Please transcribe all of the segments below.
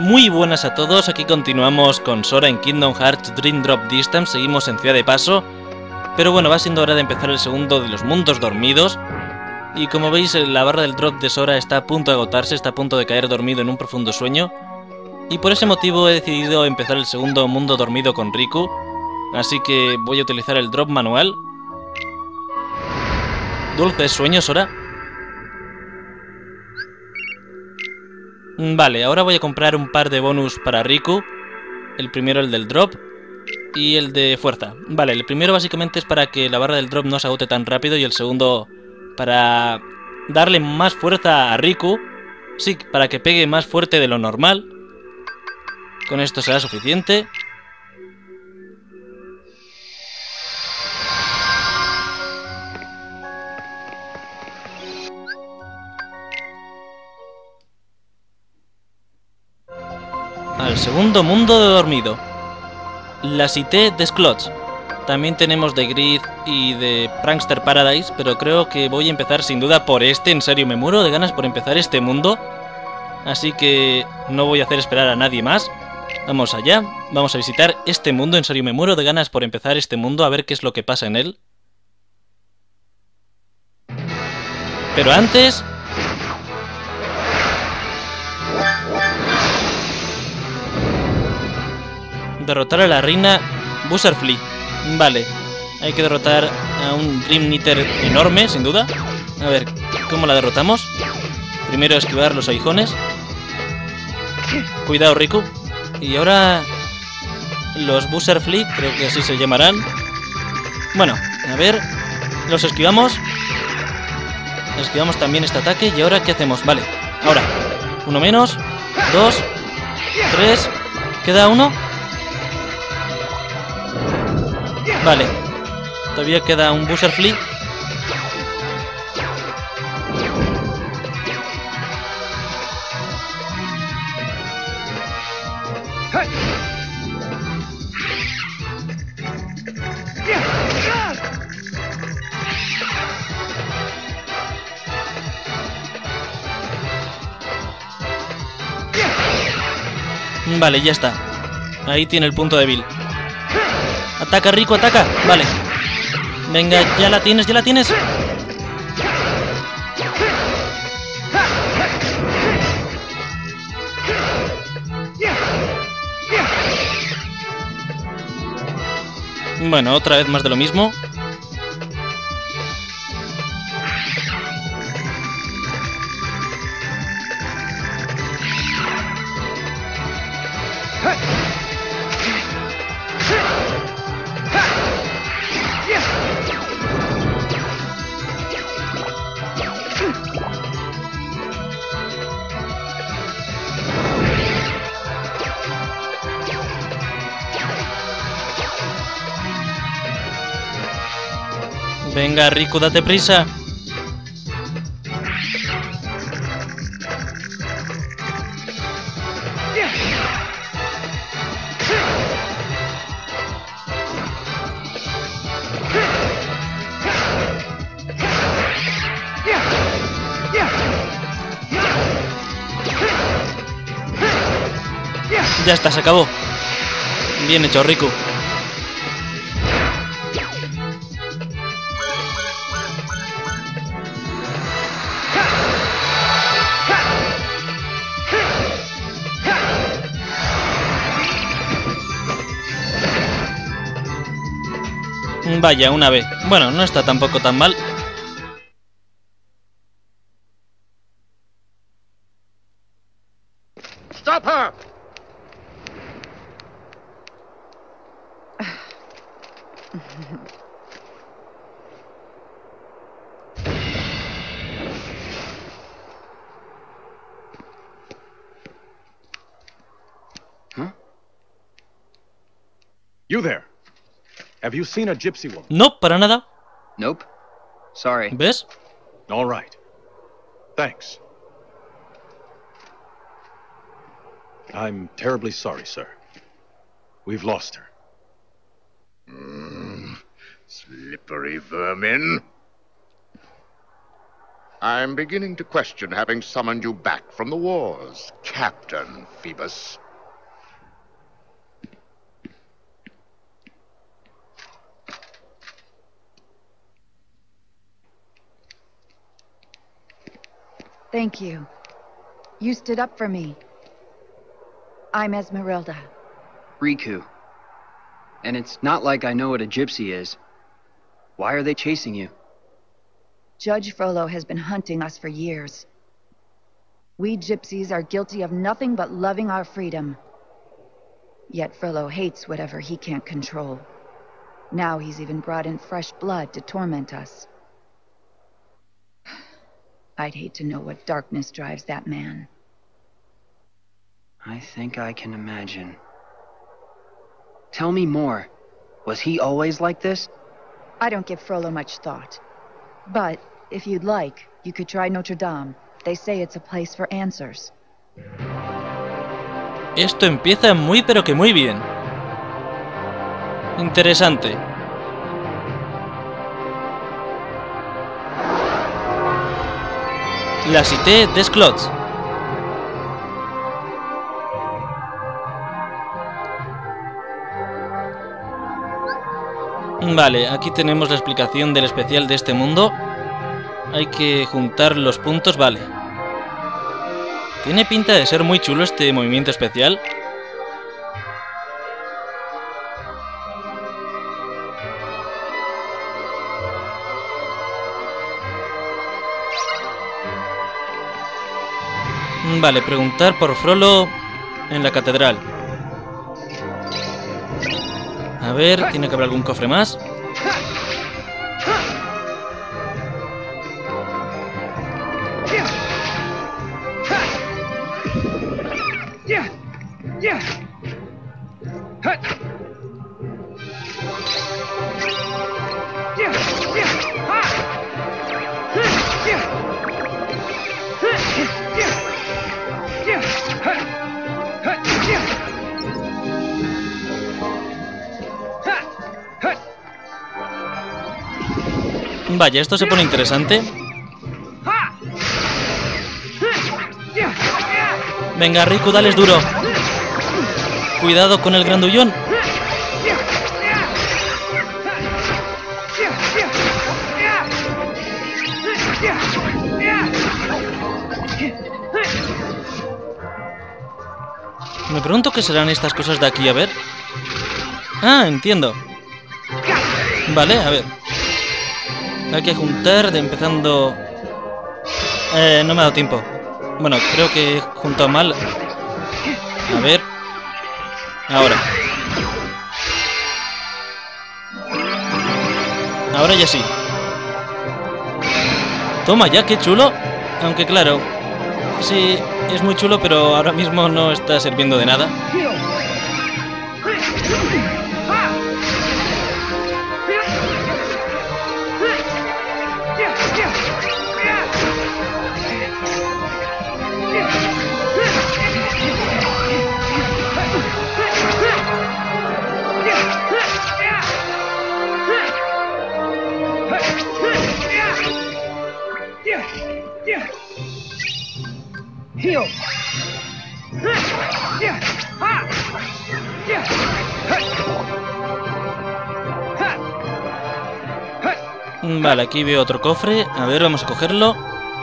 Muy buenas a todos, aquí continuamos con Sora en Kingdom Hearts Dream Drop Distance, seguimos en Ciudad de Paso, pero bueno, va siendo hora de empezar el segundo de los mundos dormidos, y como veis la barra del drop de Sora está a punto de agotarse, está a punto de caer dormido en un profundo sueño, y por ese motivo he decidido empezar el segundo mundo dormido con Riku, así que voy a utilizar el drop manual. ¿Dulces sueños, Sora? Vale, ahora voy a comprar un par de bonus para Riku. El primero el del drop y el de fuerza. Vale, el primero básicamente es para que la barra del drop no se agote tan rápido y el segundo para darle más fuerza a Riku. Sí, para que pegue más fuerte de lo normal. Con esto será suficiente. Al segundo mundo de dormido. La Cité des Clots. También tenemos de Grid y de Prankster Paradise, pero creo que voy a empezar sin duda por este. En serio, me muero de ganas por empezar este mundo. Así que no voy a hacer esperar a nadie más. Vamos allá, vamos a visitar este mundo. En serio, me muero de ganas por empezar este mundo, a ver qué es lo que pasa en él. Pero antes... derrotar a la reina Butterfly. Vale, hay que derrotar a un Dream Knitter enorme, sin duda. A ver, ¿cómo la derrotamos? Primero esquivar los aguijones. Cuidado, Riku. Y ahora los Butterfly, creo que así se llamarán. Bueno, a ver, los esquivamos. Esquivamos también este ataque. ¿Y ahora qué hacemos? Vale, ahora, uno menos, 2, 3, queda uno. Vale, todavía queda un Butterfly. Vale, ya está. Ahí tiene el punto débil. Ataca, Riku, ataca. Vale. Venga, ya la tienes, ya la tienes. Bueno, otra vez más de lo mismo. Venga, Riku, date prisa. Ya está, se acabó. Bien hecho, Riku. Vaya, una vez. Bueno, no está tampoco tan mal. Stop her! Huh? You there? Have you seen a gypsy woman? No, para nada. Nope. Sorry. ¿Ves? All right. Thanks. I'm terribly sorry, sir. We've lost her. Slippery vermin. I'm beginning to question having summoned you back from the wars, Captain Phoebus. Thank you. You stood up for me. I'm Esmeralda. Riku. And it's not like I know what a gypsy is. Why are they chasing you? Judge Frollo has been hunting us for years. We gypsies are guilty of nothing but loving our freedom. Yet Frollo hates whatever he can't control. Now he's even brought in fresh blood to torment us. I'd hate to know what darkness drives that man. I think I can imagine. Tell me more. Was he always like this? I don't give Frollo much thought. But, if you'd like, you could try Notre Dame. They say it's a place for answers. Esto empieza muy pero que muy bien. Interesante. La Cité des Clots. Vale, aquí tenemos la explicación del especial de este mundo. Hay que juntar los puntos, vale. Tiene pinta de ser muy chulo este movimiento especial. Vale, preguntar por Frollo en la catedral. A ver, tiene que haber algún cofre más. Vaya, esto se pone interesante. Venga, Riku, dales duro. Cuidado con el grandullón. Me pregunto qué serán estas cosas de aquí, a ver. Ah, entiendo. Vale, a ver. Hay que juntar, empezando... no me ha dado tiempo. Bueno, creo que he juntado mal. A ver. Ahora. Ahora ya sí. Toma ya, qué chulo. Aunque claro, sí, es muy chulo, pero ahora mismo no está sirviendo de nada. Vale, aquí veo otro cofre. A ver, vamos a cogerlo.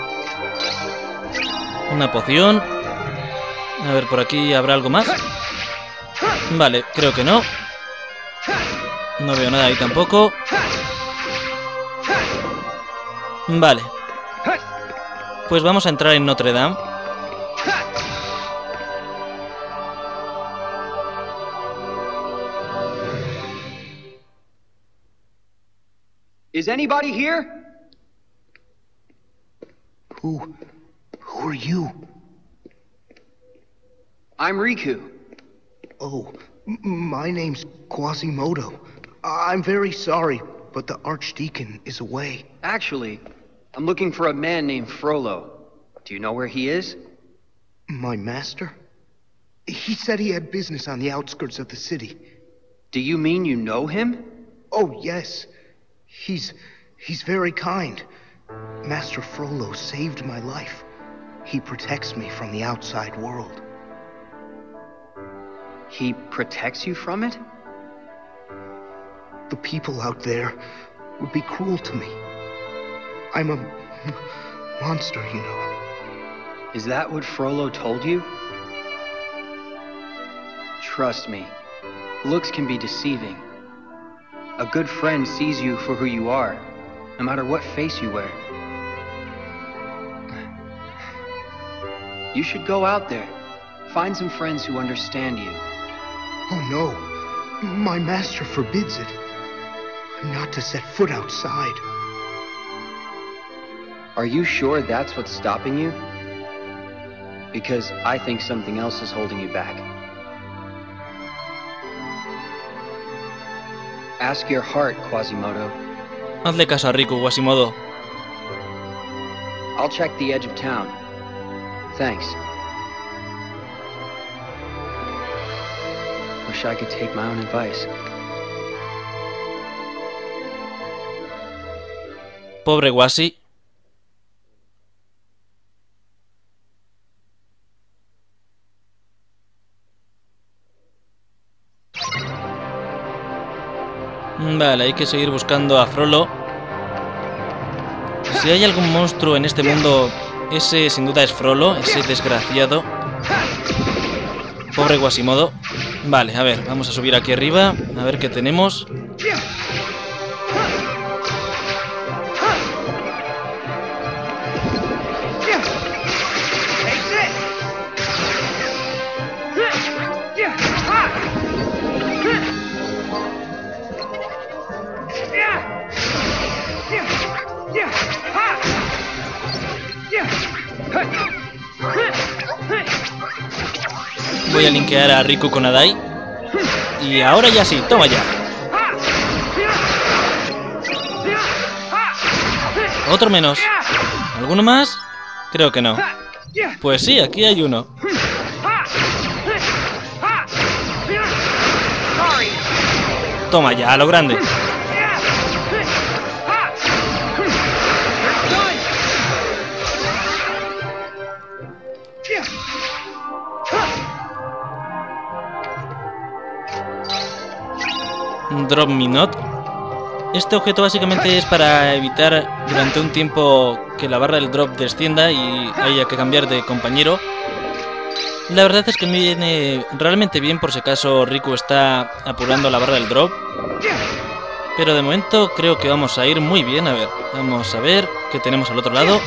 Una poción. A ver, por aquí habrá algo más. Vale, creo que no. No veo nada ahí tampoco. Vale. Pues vamos a entrar en Notre Dame. Is anybody here? Who are you? I'm Riku. Oh, my name's Quasimodo. I'm very sorry, but the Archdeacon is away. Actually, I'm looking for a man named Frollo. Do you know where he is? My master? He said he had business on the outskirts of the city. Do you mean you know him? Oh, yes. He's very kind. Master Frollo saved my life. He protects me from the outside world. He protects you from it? The people out there would be cruel to me. I'm a monster, you know. Is that what Frollo told you? Trust me, looks can be deceiving. A good friend sees you for who you are, no matter what face you wear. You should go out there, find some friends who understand you. Oh no, my master forbids it. I'm not to set foot outside. Are you sure that's what's stopping you? Because I think something else is holding you back. Ask your heart, Quasimodo. Hazle caso a Riku, Quasimodo. I'll check the edge of town. Thanks. Wish I could take my own advice. Pobre Quasi. Vale, hay que seguir buscando a Frollo. Si hay algún monstruo en este mundo, ese sin duda es Frollo, ese desgraciado. Pobre Quasimodo. Vale, a ver, vamos a subir aquí arriba, a ver qué tenemos. Voy a linkear a Riku con Adai. Y ahora ya sí, toma ya. Otro menos. ¿Alguno más? Creo que no. Pues sí, aquí hay uno. Toma ya, a lo grande. Drop Me Not. Este objeto básicamente es para evitar durante un tiempo que la barra del drop descienda y haya que cambiar de compañero. La verdad es que me viene realmente bien por si acaso Riku está apurando la barra del drop. Pero de momento creo que vamos a ir muy bien. A ver, vamos a ver qué tenemos al otro lado.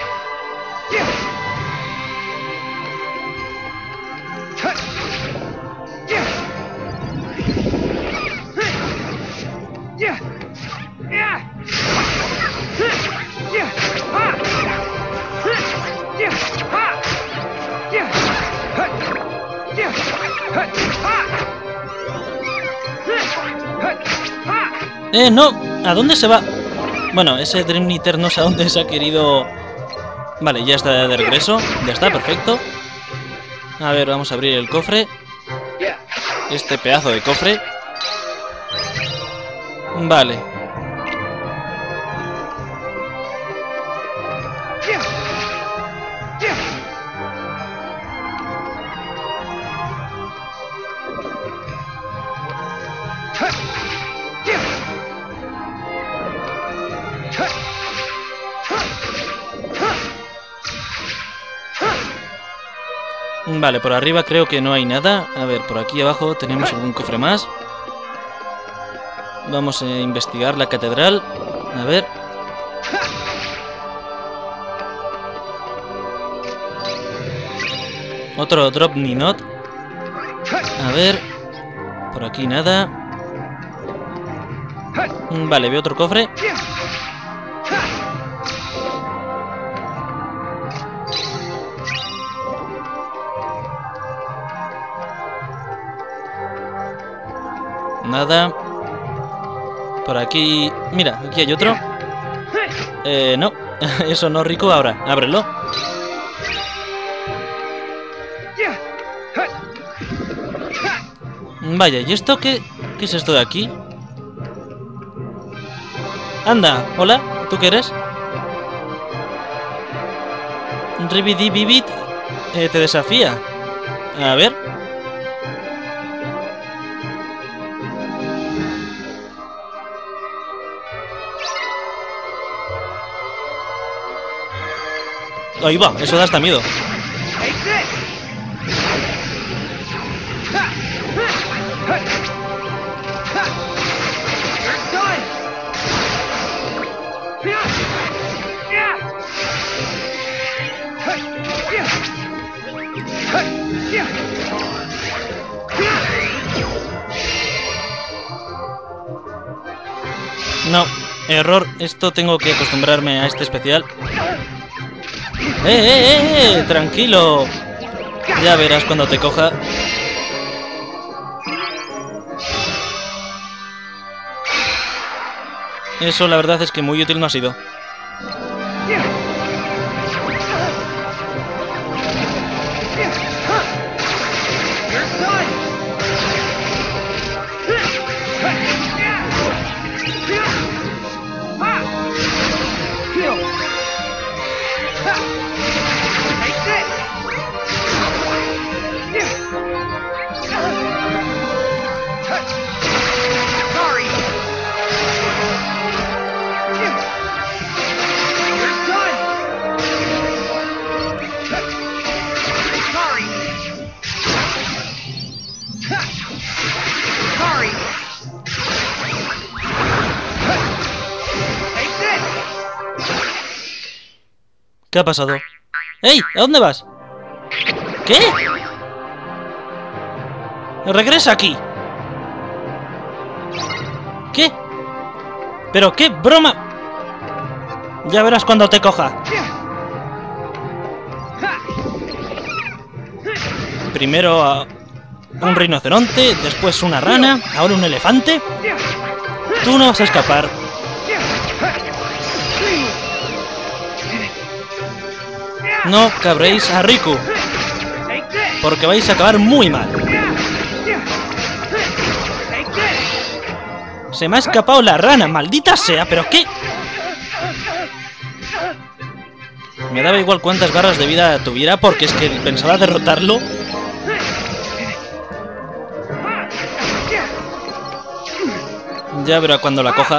No, ¿a dónde se va? Bueno, ese Dream Eater no sé a dónde se ha querido... Vale, ya está de regreso. Ya está, perfecto. A ver, vamos a abrir el cofre. Este pedazo de cofre. Vale. Vale, por arriba creo que no hay nada. A ver, por aquí abajo tenemos algún cofre más. Vamos a investigar la catedral. A ver. Otro Drop Me Not. A ver. Por aquí nada. Vale, veo otro cofre. Nada. Por aquí... Mira, aquí hay otro. No. Eso no, Riku. Ahora, ábrelo. Vaya, ¿y esto qué es esto de aquí? Anda, hola, ¿tú qué eres? Ribidi Bibit te desafía. A ver. Ahí va, eso da hasta miedo. No, error. Esto tengo que acostumbrarme a este especial. Tranquilo. Ya verás cuando te coja. Eso la verdad es que muy útil no ha sido. ¿Qué ha pasado? ¡Ey! ¿A dónde vas? ¿Qué? ¡Regresa aquí! ¿Qué? ¿Pero qué broma? Ya verás cuando te coja. Primero a un rinoceronte, después una rana, ahora un elefante. Tú no vas a escapar. No cabréis a Riku, porque vais a acabar muy mal. Se me ha escapado la rana, maldita sea, ¿pero qué? Me daba igual cuántas barras de vida tuviera, porque es que pensaba derrotarlo. Ya verá cuando la coja.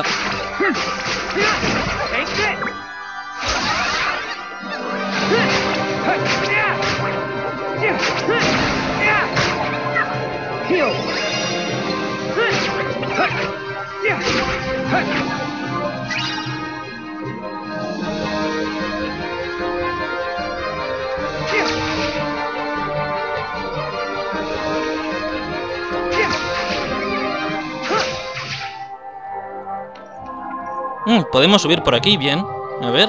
Podemos subir por aquí, bien. A ver.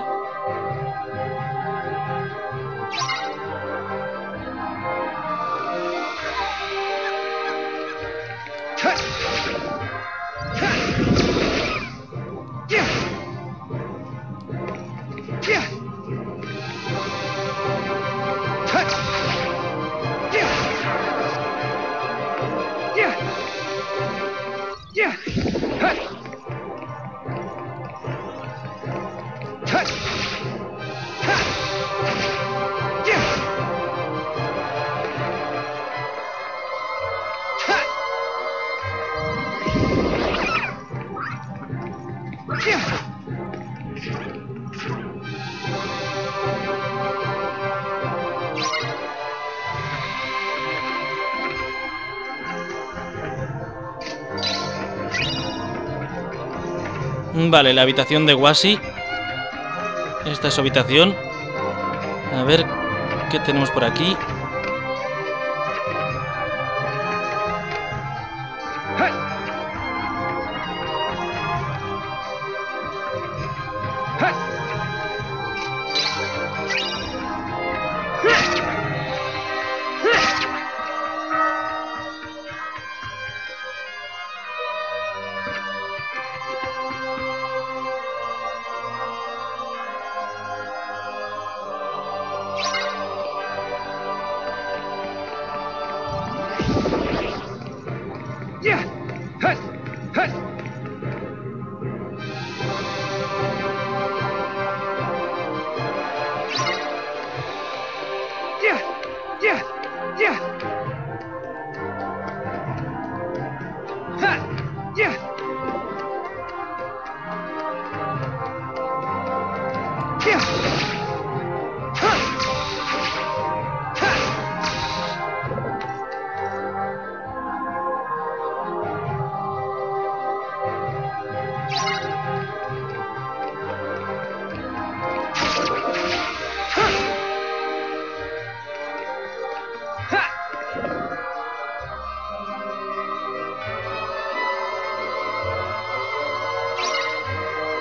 Vale, la habitación de Wasi. Esta es su habitación. A ver qué tenemos por aquí.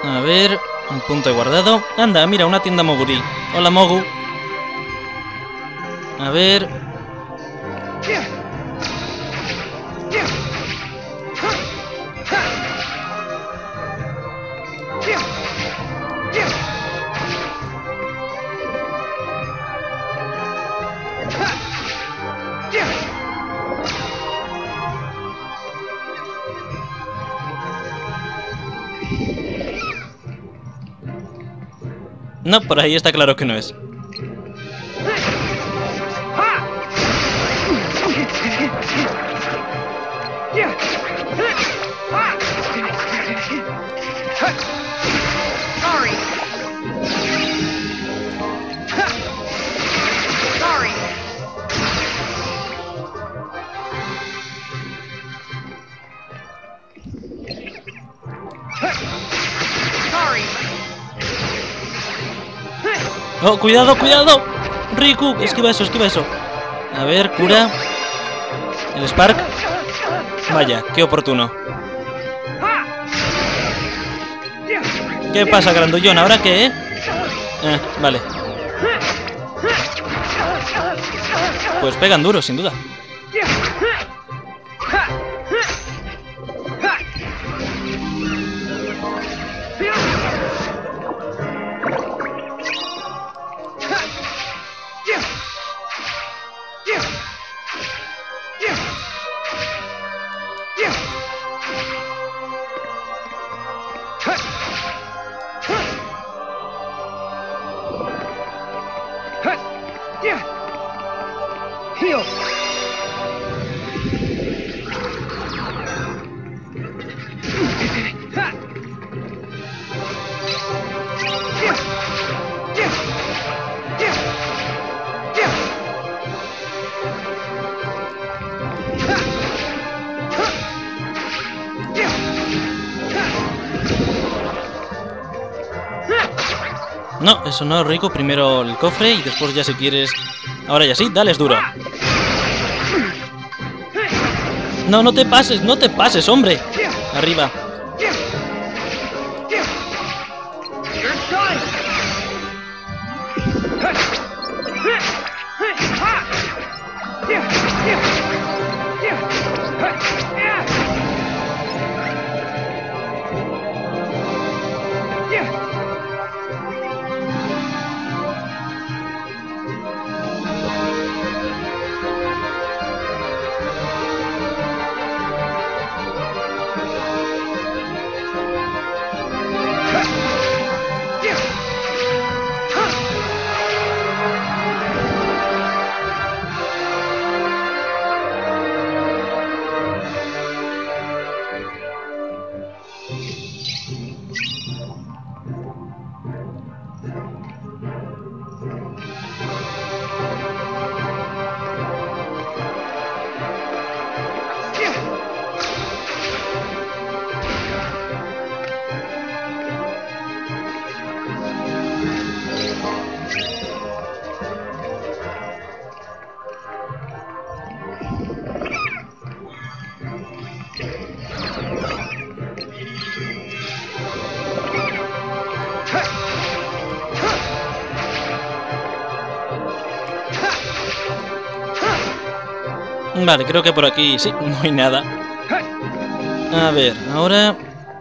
A ver, un punto de guardado. Anda, mira, una tienda Moguri. Hola, Mogu. A ver. No, por ahí está claro que no es. ¡Oh, cuidado, cuidado! ¡Riku! Esquiva eso, esquiva eso. A ver, cura. El Spark. Vaya, qué oportuno. ¿Qué pasa, grandullón? ¿Ahora qué, vale. Pues pegan duro, sin duda. No, eso no, Riku. Primero el cofre y después ya si quieres... Ahora ya sí, dales duro. No, no te pases, hombre. Arriba. Vale, creo que por aquí sí, no hay nada. A ver, ahora...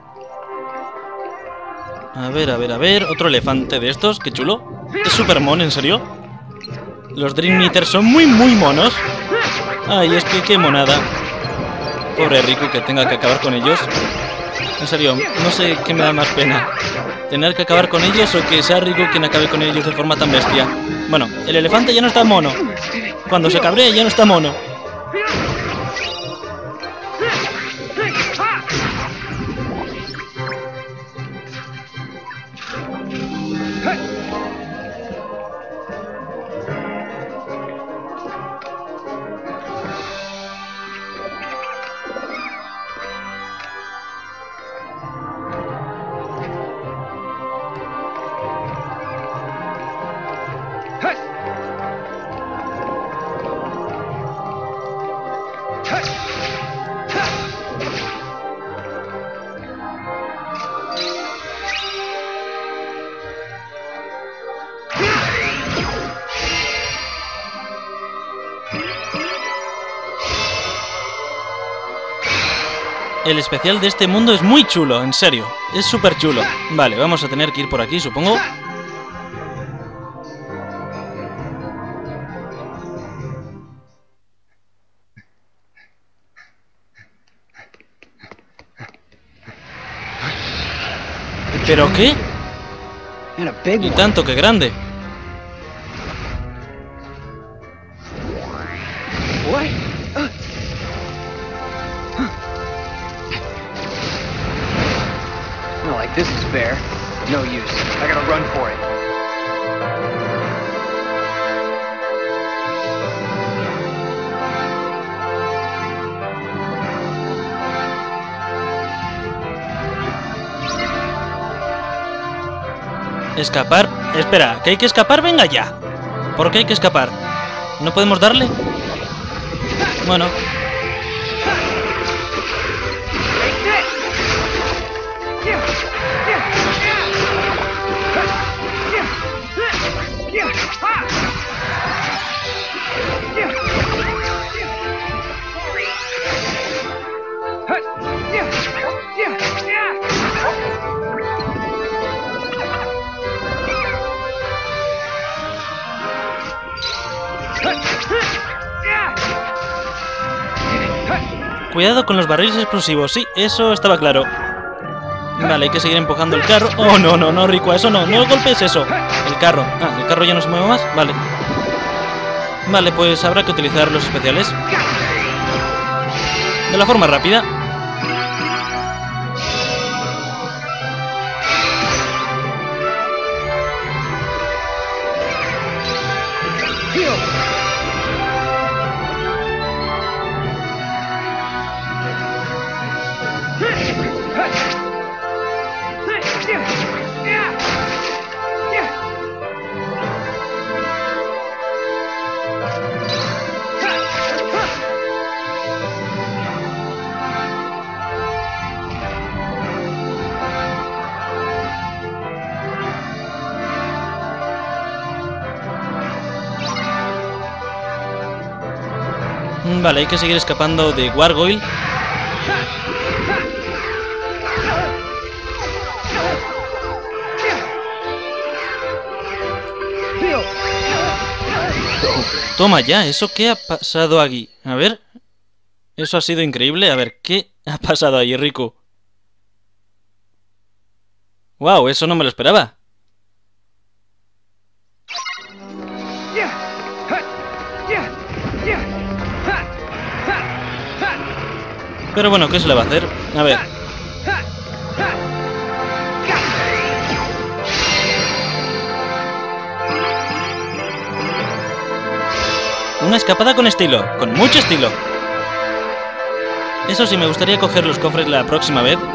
A ver, otro elefante de estos, qué chulo. Es super mono, ¿en serio? Los Dream Eaters son muy monos. Ay, es que qué monada. Pobre Riku que tenga que acabar con ellos. En serio, no sé qué me da más pena. Tener que acabar con ellos o que sea Riku quien acabe con ellos de forma tan bestia. Bueno, el elefante ya no está mono. Cuando se cabrea ya no está mono. El especial de este mundo es muy chulo, en serio. Es súper chulo. Vale, vamos a tener que ir por aquí, supongo. ¿Pero qué? And a big Y one. tanto que grande. What? Not like this is fair. No use. I gotta run for it. Escapar. Espera, ¿que hay que escapar? Venga ya. ¿Por qué hay que escapar? ¿No podemos darle? Bueno. Cuidado con los barriles explosivos, sí, eso estaba claro. Vale, hay que seguir empujando el carro. Oh, no, no, no, Riku, eso no, no golpes eso. El carro. Ah, ¿el carro ya no se mueve más? Vale. Vale, pues habrá que utilizar los especiales. De la forma rápida. Vale, hay que seguir escapando de Gargoyle. Toma ya, ¿eso qué ha pasado aquí? A ver. Eso ha sido increíble. A ver, ¿qué ha pasado ahí, Riku? Wow, eso no me lo esperaba. Pero bueno, ¿qué se le va a hacer? A ver. Una escapada con estilo, con mucho estilo. Eso sí, me gustaría coger los cofres la próxima vez.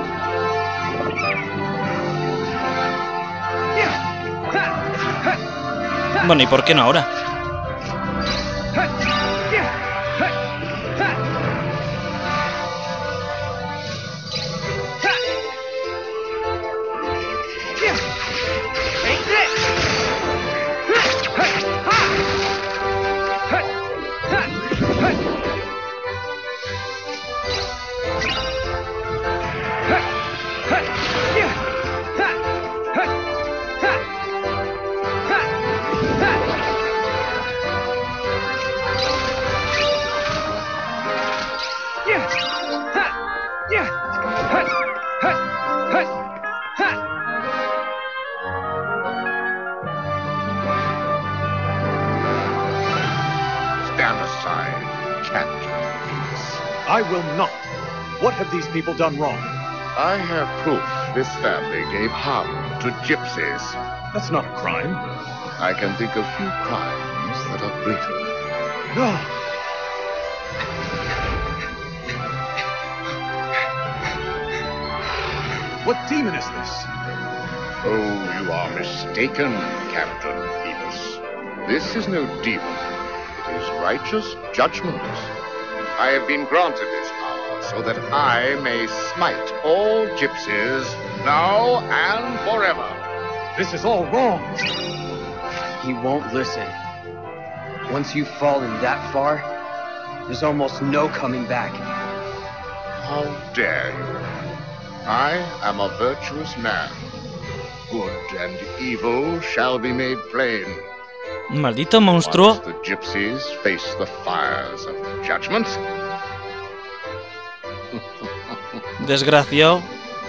Bueno, ¿y por qué no ahora? Stand aside, Captain Phoebus. I will not. What have these people done wrong? I have proof this family gave harm to gypsies. That's not a crime. I can think of few crimes that are greater. No. What demon is this? Oh, you are mistaken, Captain Phoebus. This is no demon. It is righteous judgment. I have been granted this power so that I may smite all gypsies now and forever. This is all wrong. He won't listen. Once you've fallen that far, there's almost no coming back. How dare you? I am a virtuous man. Good and evil shall be made plain. Maldito monstruo. Once the gypsies face the fires of judgment. Desgraciado.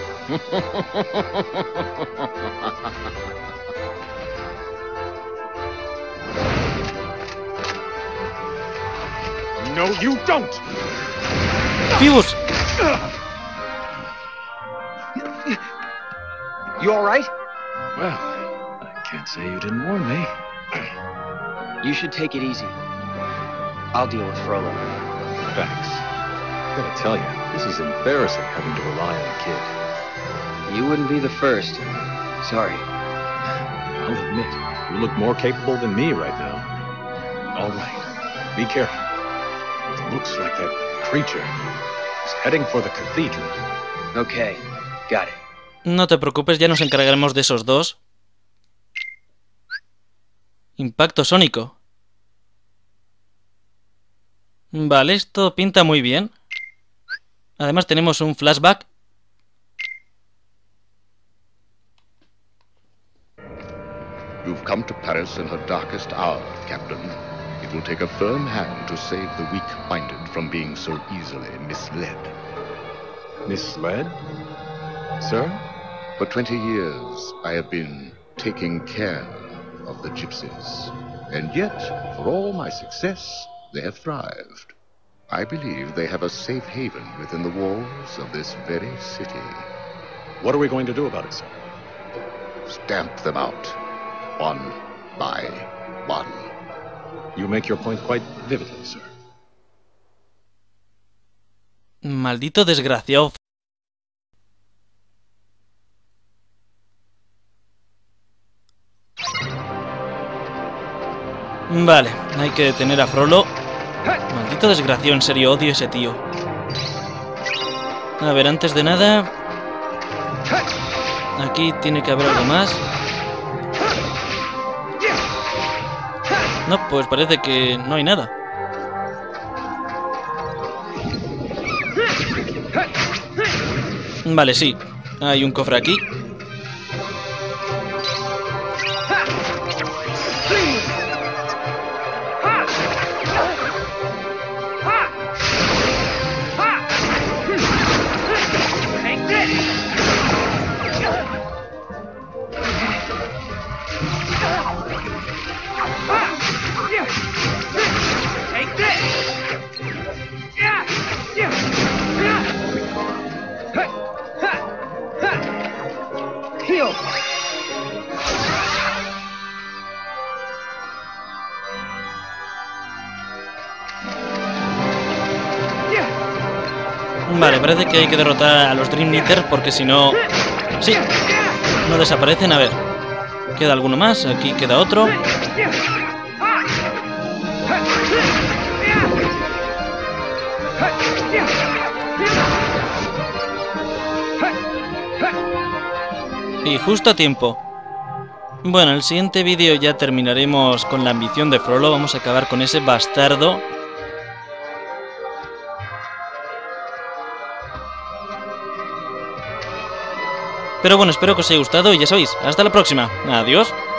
No, you don't! Phoebus. You alright? Well, I can't say you didn't warn me. You should take it easy. I'll deal with Frollo. Thanks. I gotta tell you, this is embarrassing having to rely on a kid. You wouldn't be the first. Sorry. I'll admit, you look more capable than me right now. All right, be careful. It looks like that creature is heading for the cathedral. Okay, got it. No te preocupes, ya nos encargaremos de esos dos. Impacto sónico. Vale, esto pinta muy bien. Además tenemos un flashback. You've come to Paris in her darkest hour, Captain. It will take a firm hand to save the weak-minded from being so easily misled. Misled? Sir? For 20 years, I have been taking care of the gypsies. And yet, for all my success, they have thrived. I believe they have a safe haven within the walls of this very city. What are we going to do about it, sir? Stamp them out, one by one. You make your point quite vividly, sir. Maldito desgraciado. Vale, hay que detener a Frollo. Maldito desgraciado, en serio, odio a ese tío. A ver, antes de nada... Aquí tiene que haber algo más. No, pues parece que no hay nada. Vale, sí. Hay un cofre aquí. Vale, parece que hay que derrotar a los Dream Eater porque si no... Sí, no desaparecen. A ver, queda alguno más. Aquí queda otro. Y justo a tiempo. Bueno, en el siguiente vídeo ya terminaremos con la ambición de Frollo. Vamos a acabar con ese bastardo. Pero bueno, espero que os haya gustado y ya sabéis, hasta la próxima. Adiós.